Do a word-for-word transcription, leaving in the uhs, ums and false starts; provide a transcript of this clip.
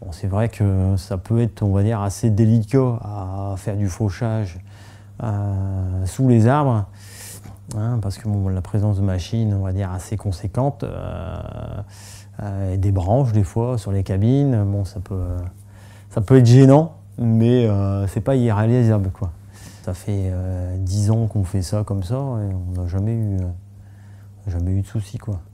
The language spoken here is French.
Bon, c'est vrai que ça peut être, on va dire, assez délicat à faire du fauchage euh, sous les arbres, hein, parce que bon, la présence de machines, on va dire, assez conséquente, euh, euh, et des branches des fois sur les cabines, bon, ça peut, ça peut être gênant, mais euh, c'est pas irréalisable, quoi. Ça fait euh, dix ans qu'on fait ça comme ça et on n'a jamais eu, euh, jamais eu de soucis, quoi.